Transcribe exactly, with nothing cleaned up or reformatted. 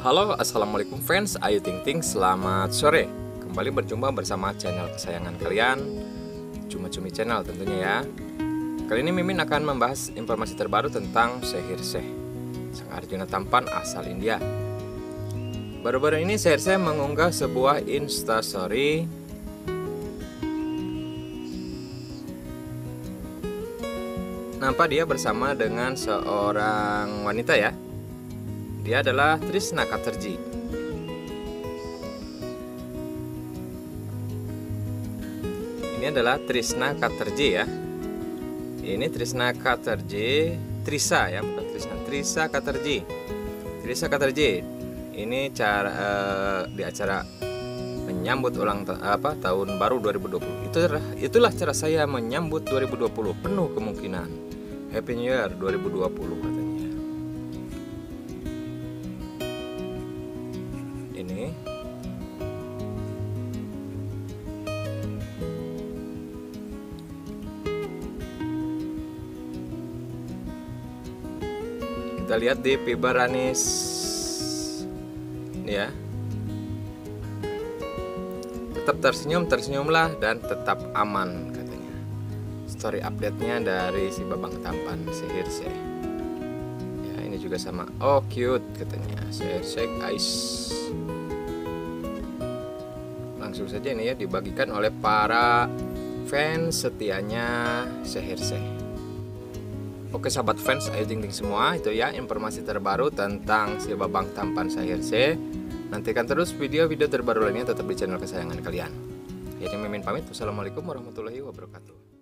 Halo, assalamualaikum fans Ayu Ting Ting, selamat sore. Kembali berjumpa bersama channel kesayangan kalian, Cuma Cumi Channel tentunya ya. Kali ini Mimin akan membahas informasi terbaru tentang Seher Sheikh, sang Arjuna tampan asal India. Baru-baru ini Seher Sheikh mengunggah sebuah instastory nampak dia bersama dengan seorang wanita ya. Dia adalah Trisna Chatterjee. Ini adalah Trisna Chatterjee ya. Ini Trisna Chatterjee, Trisa ya, bukan Trisna, Trisa Chatterjee. Trisa Chatterjee. Ini cara uh, di acara menyambut ulang ta apa tahun baru dua ribu dua puluh. Itulah itulah cara saya menyambut dua ribu dua puluh, penuh kemungkinan. Happy New Year dua ribu dua puluh katanya. Ini kita lihat di Pibaranis ya. Tetap tersenyum, tersenyumlah dan tetap aman katanya. Story update-nya dari si babang tampan Seher Sheikh. Ya, ini juga sama. Oh, cute katanya. Seher Sheikh Ice. Langsung saja ini ya dibagikan oleh para fans setianya Seher Sheikh. Oke sahabat fans Ayu Ting Ting semua, itu ya informasi terbaru tentang si babang tampan Seher Sheikh. Nantikan terus video-video terbaru lainnya tetap di channel kesayangan kalian. Akhirnya Mimin pamit. Wassalamualaikum warahmatullahi wabarakatuh.